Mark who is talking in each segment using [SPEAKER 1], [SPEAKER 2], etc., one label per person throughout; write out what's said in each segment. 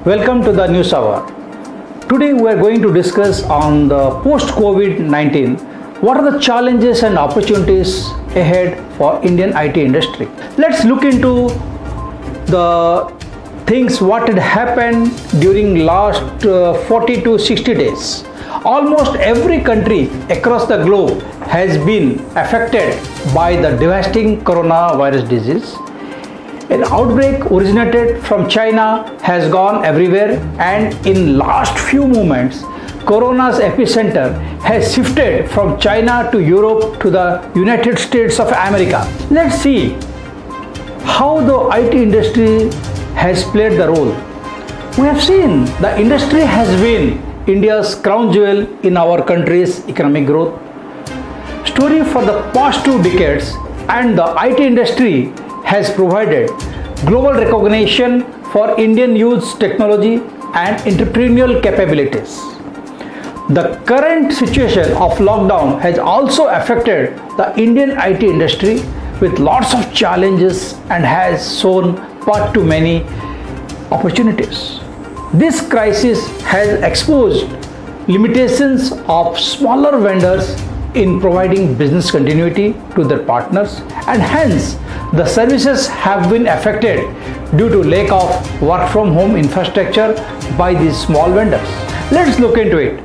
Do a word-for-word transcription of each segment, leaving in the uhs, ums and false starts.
[SPEAKER 1] Welcome to the News Hour. Today we are going to discuss on the post-COVID nineteen. What are the challenges and opportunities ahead for Indian I T industry? Let's look into the things what had happened during last uh, forty to sixty days. Almost every country across the globe has been affected by the devastating coronavirus disease. An outbreak originated from China has gone everywhere, and in last few moments, Corona's epicenter has shifted from China to Europe to the United States of America. Let's see how the I T industry has played the role. We have seen the industry has been India's crown jewel in our country's economic growth. Story for the past two decades, and the I T industry has provided global recognition for Indian youth's technology and entrepreneurial capabilities. The current situation of lockdown has also affected the Indian I T industry with lots of challenges and has shown path to many opportunities. This crisis has exposed limitations of smaller vendors in providing business continuity to their partners, and hence the services have been affected due to lack of work from home infrastructure by these small vendors. Let's look into it.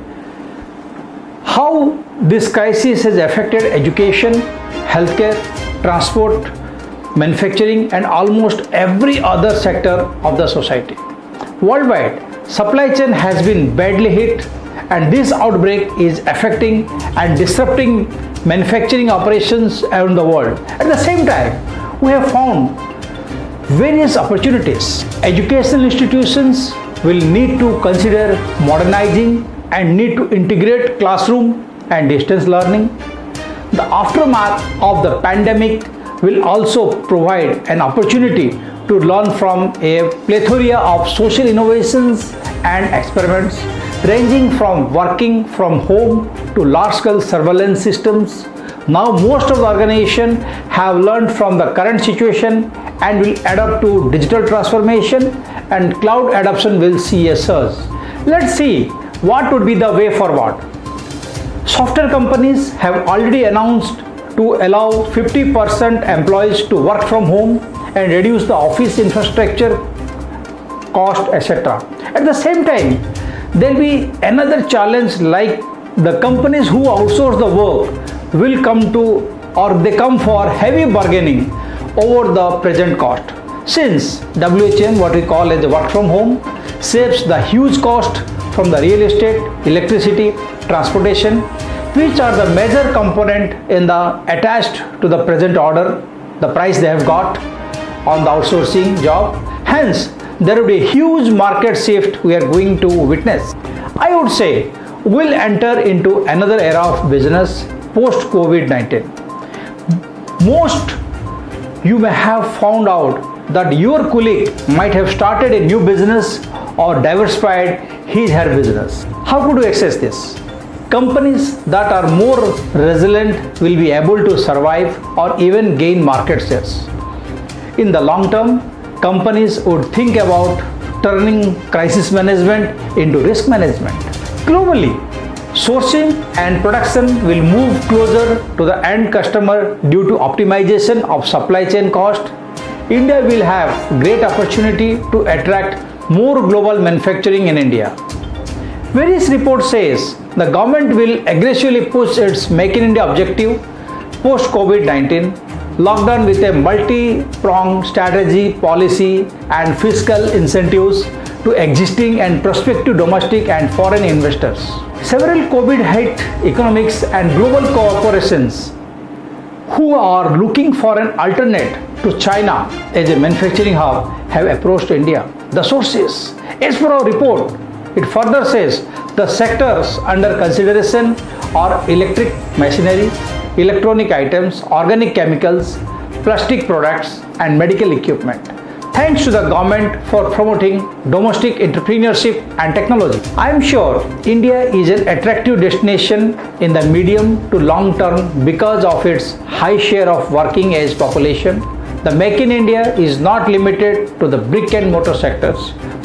[SPEAKER 1] How this crisis has affected education, healthcare, transport, manufacturing, and almost every other sector of the society. Worldwide, supply chain has been badly hit, and this outbreak is affecting and disrupting manufacturing operations around the world. At the same time, we have found various opportunities. Educational institutions will need to consider modernizing and need to integrate classroom and distance learning. The aftermath of the pandemic will also provide an opportunity to learn from a plethora of social innovations and experiments, ranging from working from home to large-scale surveillance systems. Now most of the organizations have learned from the current situation and will adapt to digital transformation, and cloud adoption will see a surge. Let's see what would be the way forward. Software companies have already announced to allow fifty percent employees to work from home and reduce the office infrastructure cost, et cetera. At the same time, there will be another challenge, like the companies who outsource the work will come to, or they come for heavy bargaining over the present cost. Since W H M, what we call as work from home, saves the huge cost from the real estate, electricity, transportation, which are the major component in the attached to the present order, the price they have got on the outsourcing job. Hence, there will be a huge market shift we are going to witness. I would say we'll enter into another era of business post COVID nineteen. Most you may have found out that your colleague might have started a new business or diversified his her business. How could you access this? Companies that are more resilient will be able to survive or even gain market shares. In the long term, companies would think about turning crisis management into risk management. Globally, sourcing and production will move closer to the end customer due to optimization of supply chain cost. India will have great opportunity to attract more global manufacturing in India. Various reports says the government will aggressively push its Make in India objective post COVID nineteen. Lockdown with a multi-pronged strategy, policy and fiscal incentives to existing and prospective domestic and foreign investors. Several COVID-hit economics and global corporations who are looking for an alternate to China as a manufacturing hub have approached India. The sources, as per our report, it further says the sectors under consideration are electric machinery, electronic items, organic chemicals, plastic products and medical equipment. Thanks to the government for promoting domestic entrepreneurship and technology. I am sure India is an attractive destination in the medium to long term because of its high share of working age population. The Make in India is not limited to the brick and mortar sectors,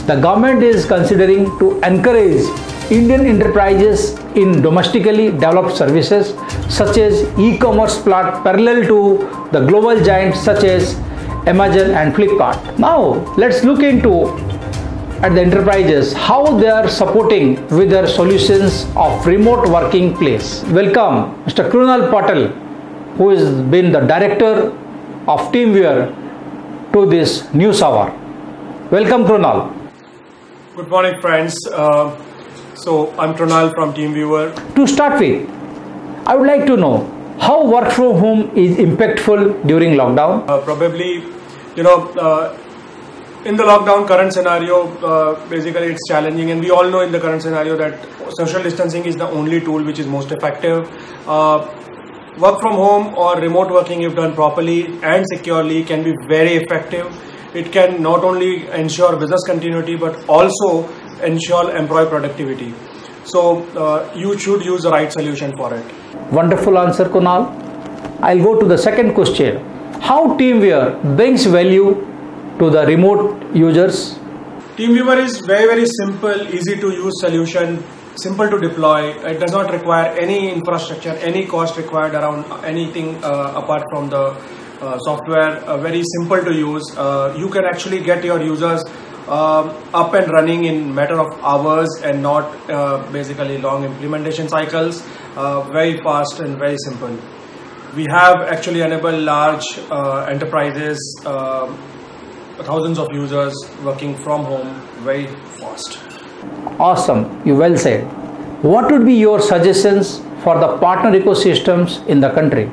[SPEAKER 1] the government is considering to encourage Indian enterprises in domestically developed services such as e-commerce plat parallel to the global giants such as Amazon and Flipkart. Now let's look into at the enterprises how they are supporting with their solutions of remote working place. Welcome Mister Krunal Patel, who has been the director of TeamViewer, to this news hour. Welcome Krunal.
[SPEAKER 2] Good morning friends. Uh, so I'm Krunal from TeamViewer.
[SPEAKER 1] To start with, I would like to know how work from home is impactful during lockdown.
[SPEAKER 2] Uh, probably, you know, uh, in the lockdown current scenario, uh, basically it's challenging, and we all know in the current scenario that social distancing is the only tool which is most effective. Uh, work from home or remote working, if done properly and securely, can be very effective. It can not only ensure business continuity but also ensure employee productivity. So uh, you should use the right solution for it.
[SPEAKER 1] Wonderful answer, Kunal. I'll go to the second question. How TeamViewer brings value to the remote users?
[SPEAKER 2] TeamViewer is very very simple, easy to use solution, simple to deploy. It does not require any infrastructure, any cost required around anything uh, apart from the uh, software. Uh, very simple to use. Uh, you can actually get your users uh, up and running in matter of hours and not uh, basically long implementation cycles. Uh, very fast and very simple. We have actually enabled large uh, enterprises, uh, thousands of users working from home very fast.
[SPEAKER 1] Awesome, you well said. What would be your suggestions for the partner ecosystems in the country?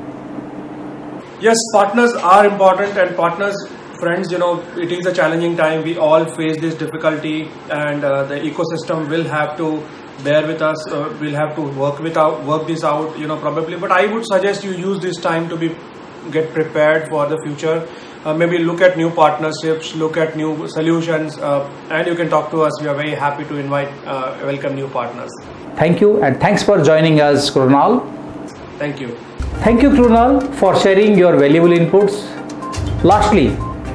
[SPEAKER 2] Yes, partners are important, and partners, friends, you know, it is a challenging time. We all face this difficulty, and uh, the ecosystem will have to bear with us. Uh, we'll have to work without work this out, you know, probably. But I would suggest you use this time to be get prepared for the future. Uh, maybe look at new partnerships, look at new solutions, uh, and you can talk to us. We are very happy to invite, uh, welcome new partners.
[SPEAKER 1] Thank you, and thanks for joining us, Krunal.
[SPEAKER 2] Thank you.
[SPEAKER 1] Thank you, Krunal, for sharing your valuable inputs. Lastly,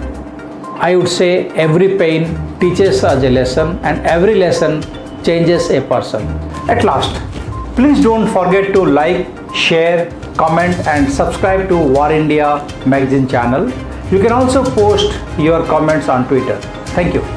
[SPEAKER 1] I would say every pain teaches us a lesson, and every lesson changes a person. At last, please don't forget to like, share, comment and subscribe to War India magazine channel. You can also post your comments on Twitter. Thank you.